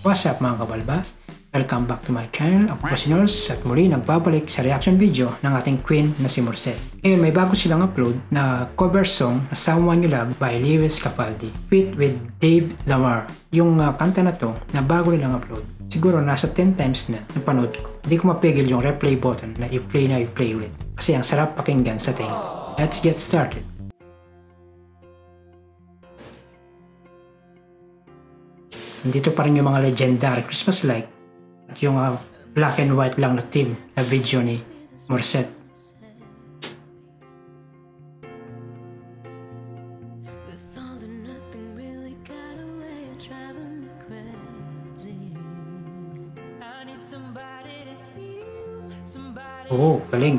What's up mga kabalbas? Welcome back to my channel. Ako po si Nors at muli nagbabalik sa reaction video ng ating queen na si Morissette. Ngayon may bago silang upload na cover song na Someone You Love by Lewis Capaldi feat with Dave Lamar. Yung kanta na to na bago nilang upload. Siguro nasa 10 times na napanood ko. Hindi ko mapigil yung replay button na i-play ulit. Kasi ang sarap pakinggan sa tingin. Let's get started. Nandito pa rin yung mga legendary Christmas light at yung black and white lang na theme na video ni Morissette. Oh, galing.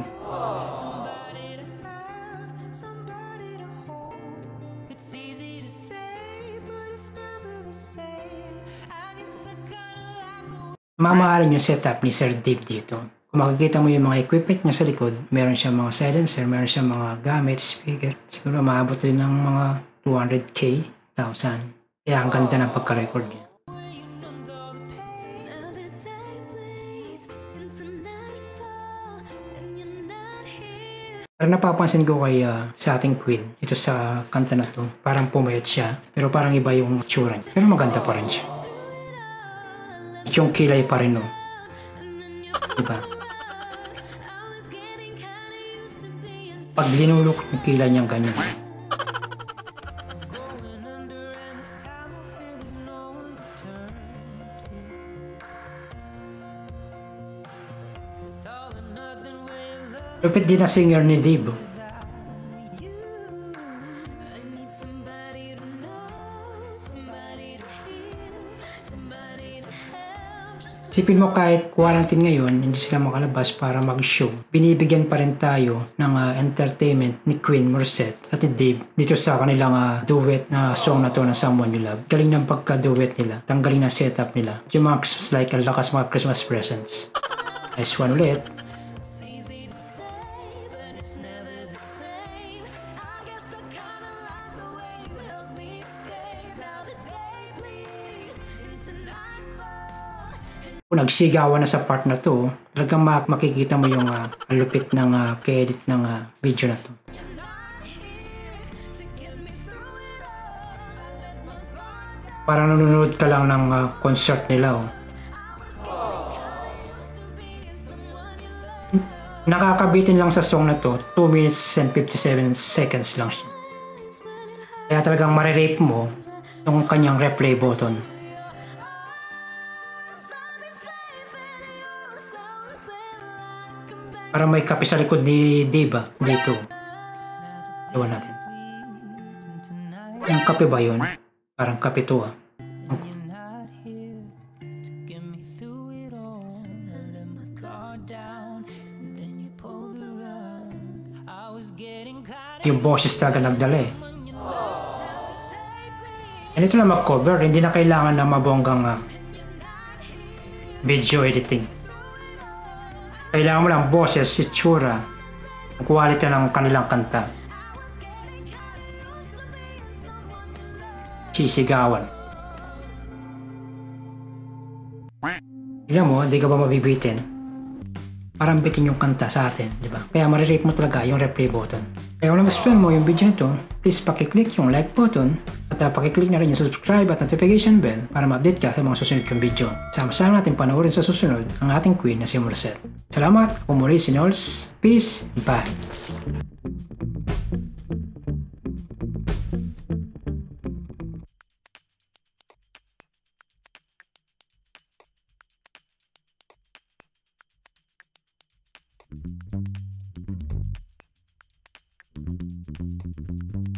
Mamahalin yung setup ni Sir Dave dito. Kung makikita mo yung mga equipment niya sa likod, meron siyang mga silencer, meron siyang mga gamit, speaker. Siguro maabot rin ng mga 200k, 1,000. Kaya ang ganda ng pagka-record niya. Parang napapansin ko kay sa ating queen, ito sa kanta na to, parang pumayat siya, pero parang iba yung tsura niya. Pero maganda pa rin siya. Yung kilay pa rin, no? Diba? Pag linulok yung kilay niyang ganyan. Lupit din na singer ni Dave. Isipin mo kahit quarantine ngayon, hindi sila makalabas para mag-show. Binibigyan pa rin tayo ng entertainment ni Queen Morissette at ni Dave dito sa kanilang duet na song na to na Someone You Love. Galing ng pagka-duet nila. Tanggaling na setup nila. Yung mga Christmas like, ang lakas mga Christmas presents. Nice one ulit. Kung nagsigawan na sa part na to, talagang makikita mo yung lupit ng edit ng video na to. Parang nanonood ka lang ng concert nila. Nakakabitin lang sa song na to, 2 minutes and 57 seconds lang siya. Kaya talagang marirape mo yung kanyang replay button. Parang may kape sa likod ni Dave dito. Ewan natin. Yung kape ba yun? Parang kape to . Yung boses talaga nagdala . And ito na mag-cover, hindi na kailangan na mabonggang video editing. Kailangan mo lang boses, itsura, ang quality ng kanilang kanta. Sisigawan. Tignan mo, di ka ba mabibitin? Parang bitin yung kanta sa atin, di ba? Kaya marirape mo talaga yung replay button. Kaya kung nagustuhan mo yung video nito, please pakiclick yung like button at pakiclick na rin yung subscribe at notification bell para ma-update ka sa mga susunod kong video. Sama-sama natin panoorin sa susunod ang ating queen na si Morissette. Salamat, ako muli si Nors. Peace, bye! Thank you.